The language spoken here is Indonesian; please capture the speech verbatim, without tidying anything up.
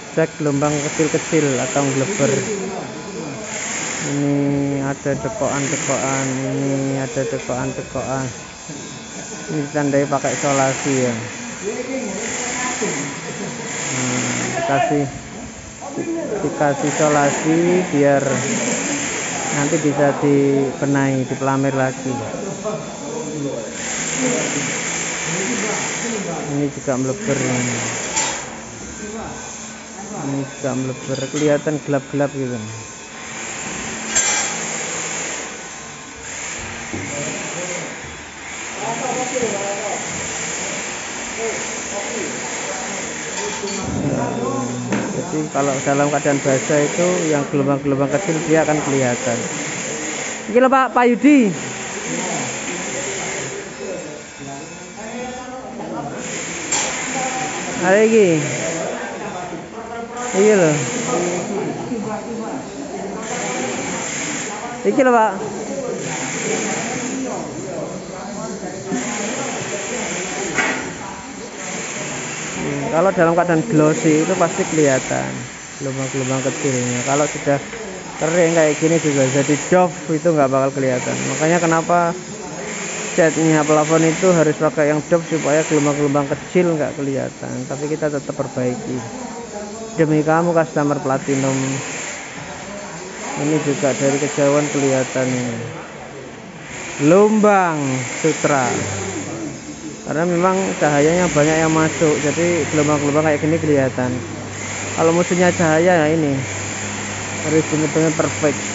cek gelombang kecil-kecil atau gleber. Ini ada cekokan-cekokan, ini ada cekokan-cekokan. Ini ditandai pakai isolasi ya. Hmm, dikasih dikasih isolasi biar nanti bisa dibenahi, dipelamir lagi. Ini juga melebar ini. Ini juga melebar, kelihatan gelap-gelap gitu. Jadi kalau dalam keadaan basah itu yang gelombang-gelombang kecil dia akan kelihatan. Ini loh Pak, Pak Yudi. Ada lagi. Iya loh. Iki loh Pak. Kalau dalam keadaan glossy itu pasti kelihatan gelombang-gelombang kecilnya. Kalau sudah kering kayak gini juga jadi doff, itu nggak bakal kelihatan. Makanya kenapa catnya plafon itu harus pakai yang doff supaya gelombang-gelombang kecil nggak kelihatan. Tapi kita tetap perbaiki demi kamu customer platinum. Ini juga dari kejauhan kelihatan ini lumbang sutra. Karena memang cahayanya banyak yang masuk, jadi gelombang-gelombang kayak gini kelihatan. Kalau musuhnya cahaya ya ini harus benar-benar perfect.